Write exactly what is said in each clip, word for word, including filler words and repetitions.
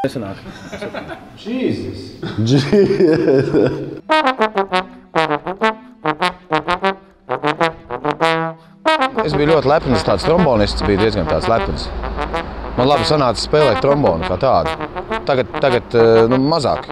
Nesanāk. Jesus. Es biju ļoti lepns, tāds trombonists bija diezgan tāds lepns. Man labi sanāca spēlēt trombonu kā tādu. Tagad, tagad nu, mazāk.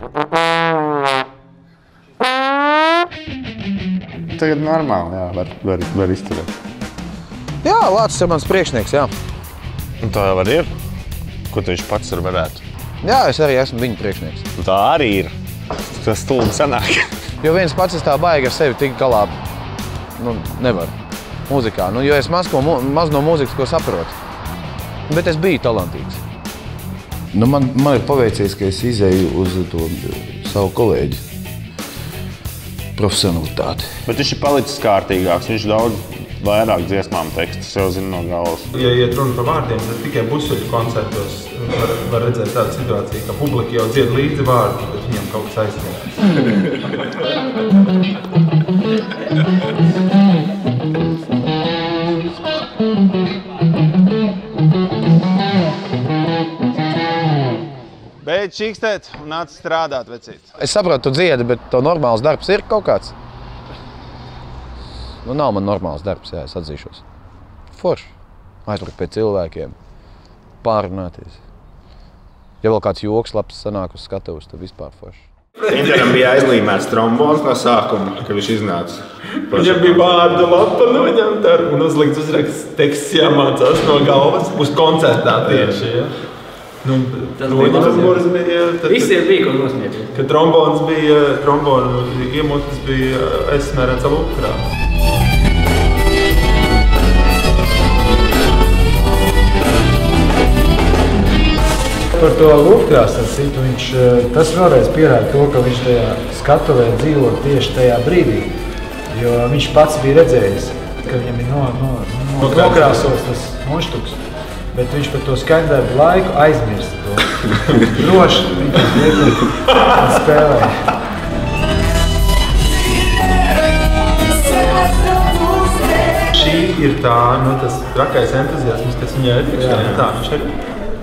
Tagad normāli, jā, var, var, var izturēt. Jā, Lācis ir mans priekšnieks, jā. Un tā jau arī ir? Ko tu viņš pats ar varētu? Jā, es arī esmu viņa priekšnieks. Un tā arī ir. Tas stulbi sanāk. Jo viens pats es tā baigi ar sevi tik galā, nu, nevar. Mūzikā, nu, jo es maz, ko, maz no mūzikas, ko saprotu. Bet es biju talantīgs. Nu, man, man ir paveicies, ka es izēju uz to savu kolēģi profesionalitāti. Bet viņš ir palicis kārtīgāks, viņš daudz vairāk dziesmām tekstus jau zina no galvas. Ja iet runa par vārdiem, tad tikai busuļu koncertos var, var redzēt tādu situāciju, ka publika jau dzied līdzi vārdi, bet viņam kaut kas aizsniedz. Beidz čīkstēt un nāc strādāt, vecīt. Es saprotu, tu dziedi, bet to normāls darbs ir kaut kāds? Nu, nav man normāls darbs, jā, es atzīšos. Forši. Aizlikt pie cilvēkiem, pārunāties. Ja vēl kāds joks labs sanāk uz skatuves, tad vispār forši. Interam bija aizlīmēts trombons no sākuma, kad viņš iznāca. Viņam bija vārdu lapa noņemta un uzlikts uzraksts teksts jāmācās no galvas uz koncertā tieši, ja? Nu, trombons bija, tad, visiem bija, ko nosniedz. kad trombons bija, trombonu iemutnes bija aizsmērēts ar lukrā. Par to lukrās, viņš, tas vēlreiz pierāda to, ka viņš tajā skatuvē dzīvo tieši tajā brīdī. Jo viņš pats bija redzējis, ka viņam ir no, no, no, nokrāsos tas muštuks. Bet viņš par to skaņdarbu laiku aizmirst to. Droši viņš viegli spēlēja. Šī ir tā, nu, tas trakais entuziasms, kas viņai ir priekšā. Tā, viņš arī.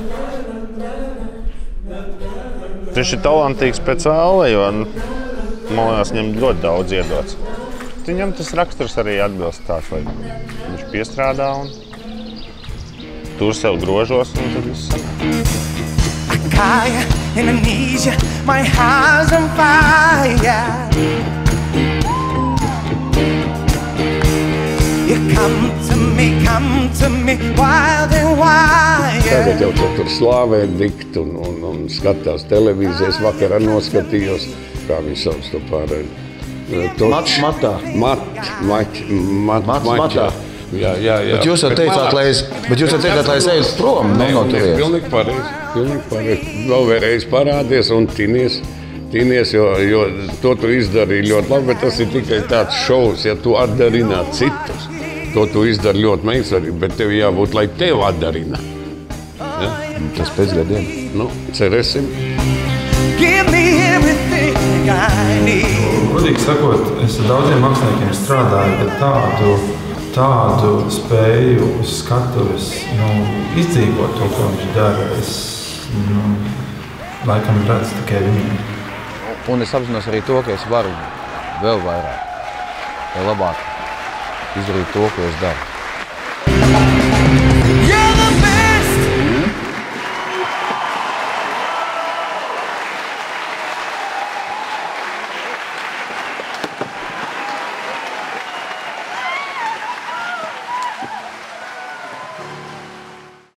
Viņš ir talantīgs pēc āle, jo, man liekas, viņam ļoti daudz iedots. Viņam tas raksturs arī atbilst tāds, lai viņš piestrādā un tur sev grožos, un tad viss sanāk. Akaya, Indonesia, my heart's on fire. You come to me, come to me, wild and wild. Tagad jau tur slāvē dikt un, un, un skatās televīzijas. Vakarā noskatījos, kā viņi sauc to pārēju. Mats matā. Mat, mat, mat, Mats matā. Jā, jā, jā. Bet jūs jau teicāt, lai es, bet jūs jau teicāt, lai es eju prom no, no turienes. Pilnīgi pareizi, pilnīgi pareizi. Vēl vēlreiz parādies un tinies, tinies, jo, jo to tu izdarīji ļoti labi, bet tas ir tikai tāds šovs, ja tu atdarināt citus. To tu izdari ļoti meistarīgi, bet tev jābūt, lai tev atdarina. Ja? Tas pēc gadiem. Nu, cerēsim. Give me everything I need. Godīgi sakot, es ar daudziem māksliniekiem strādāju, bet tādu tādu spēju uz skatuves, nu, izdzīvot to, ko viņš dara, es, nu, laikam redzu tikai viņiem. Un es apzinos arī to, ka es varu vēl vairāk, vai labāk izdarīt to, ko es daru.